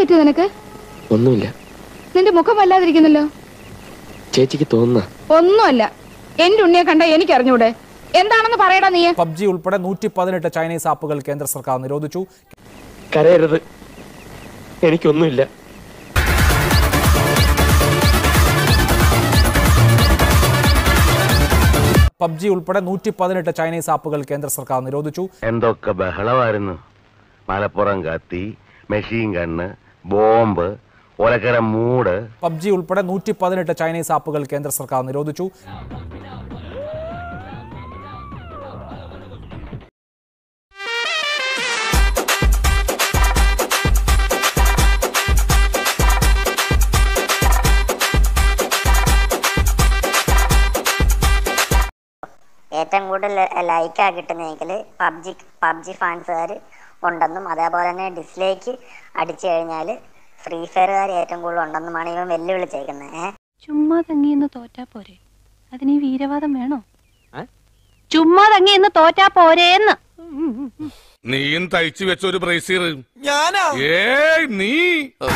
പറ്റി നിനക്ക്? ഒന്നുമില്ല. നിന്റെ മുഖം വല്ലാതിരിക്കുന്നല്ലോ. ചേച്ചിക്ക് തോന്നുന്ന ഒന്നുമല്ല. എന്റെ ഉണ്ണിയെ കണ്ട എനിക്ക് അറിഞ്ഞൂടെ? എന്താണെന്ന് പറയടാ നീ. പബ്ജി ഉൾപ്പെടെ 118 ചൈനീസ് ആപ്പുകൾ കേന്ദ്ര സർക്കാർ നിരോധിച്ചു. കരയരുത്, എനിക്കൊന്നുമില്ല. പബ്ജി ഉൾപ്പെടെ 118 ചൈനീസ് ആപ്പുകൾ കേന്ദ്ര സർക്കാർ നിരോധിച്ചു. എന്തൊക്കെ ബഹളമായിരുന്നു. മലപ്പുറം കത്തി, മെഷീൻ ഗണ്ണ്, ബോംബ്, ഒലക്കര മൂട്. പബ്ജി ഉൾപ്പെടെ 118 ചൈനീസ് ആപ്പുകൾ കേന്ദ്ര സർക്കാർ നിരോധിച്ചു. ഏറ്റവും കൂടുതൽ ലൈക്കാ കിട്ടുന്നതെങ്കിൽ പബ്ജി ഫാൻസുകാർ ഉണ്ടെന്നും അതേപോലെ തന്നെ ഡിസ്ലൈക്ക് അടിച്ചു കഴിഞ്ഞാൽ ഫ്രീ ഫയറുകാർ ഏറ്റവും കൂടുതൽ ഉണ്ടെന്നുമാണ് ഇവൻ വെല്ലുവിളിച്ചേക്കുന്നത്. ചുമ്മാ തങ്ങിയെന്ന് തോറ്റാ പോരെ, അതിന് വീരവാദം വേണോ? ചുമ്മാ തങ്ങിയെന്ന് തോറ്റാ പോരേന്ന്. നീയും തയ്ച്ചു വെച്ച ഒരു ബ്രേസീർ. നീ